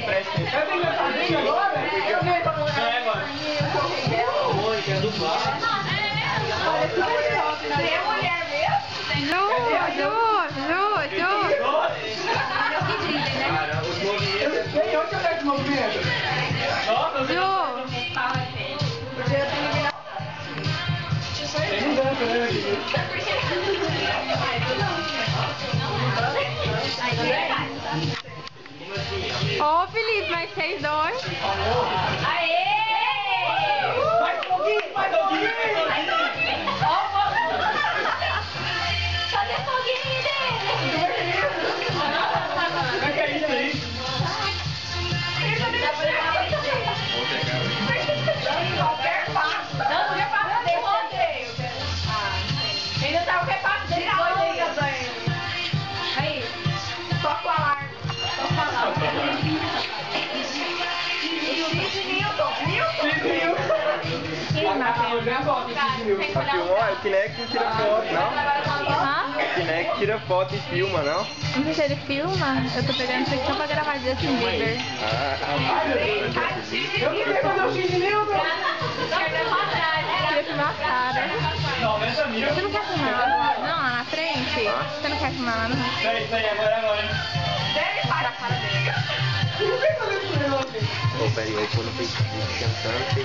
presta. Eu tenho que fazer agora? Eu venho pra mulher. É agora. Oi, quer dublar? Olha, super top, né? Você é mulher mesmo? Ju. Cara, os movimentos... Onde eu pego os movimentos? Nossa, Ju. Tem um dança, né? Ô, Felipe, mas vocês dois. Aê! Mais um pouquinho, mais um pouquinho. Cadê o foguinho dele? O que é isso aí? Qualquer passo. Não, qualquer passo de rodeio. Ainda tá qualquer passo de rodeio. Aí, só com a alarme. Só com a alarme. Filmou? O Kinect não tira foto, não? Hã? O Kinect tira foto e filma, não? Não sei se ele filma. Eu tô pegando isso aqui só pra gravar Justin Bieber. Eu queria fazer o X de Newton. Queria filmar a cara. 90 mil. Você não quer filmar lá não, lá na frente? Você não quer filmar lá não? Isso aí, agora. Deve parar a cara dele. Pô, peraí, aí quando fez cantando, fez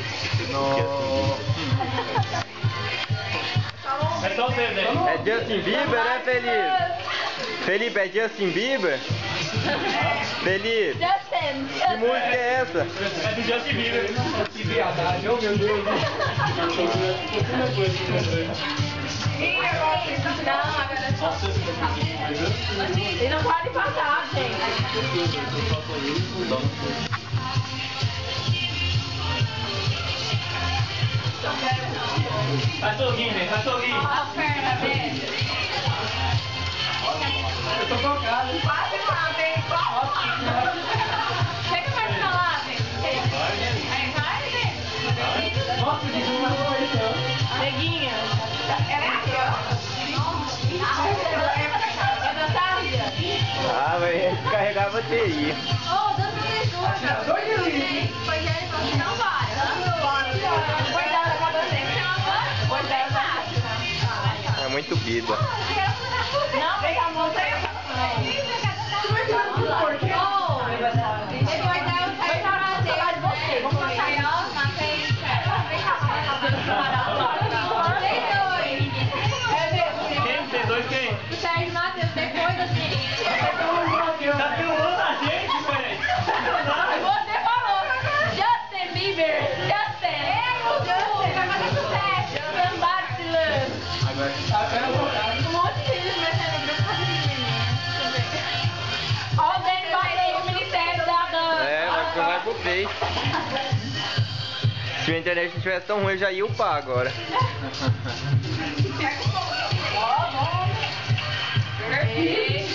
É só você, né? É Justin Bieber, né, Felipe? Felipe, é Justin Bieber? Felipe, Justin. que música é essa? É do Justin Bieber. Que viadagem, oh meu Deus. Não, agora é só. Ele não pode passar, gente. Cachorrinho, né? Cachorrinho. A perna dele. Eu tô focado. Quase lá, vem. Quase lá. Chega mais pra lá, vem. Aí, vai, vem. Nossa, que não falou isso, não. Neguinha. Ela é aqui, ó. É Natália. Ah, vai descarregar a bateria. Ô, dança vocês duas. Pois é, ele falou que não vai. Pois ela acabou sempre chamando. Pois ela vai. É muito bida. Não, pega a mão, pega a mão. Depois ela vai parar de você. Vamos passar ela na frente. Vem cá, Quem? Tem dois quem? o Sérgio Matheus, depois assim. Tá filmando a gente, velho. Você falou, Justin Bieber, Justin. Vai fazer sucesso. Somebody to love. Agora, tá vendo? Um monte de filhos mexendo no grupo de menininha. Ó, o Dani bateu o Ministério da Dança. É, vai pro Face. Se a internet não tivesse tão ruim, eu já ia upar agora. Perfeito.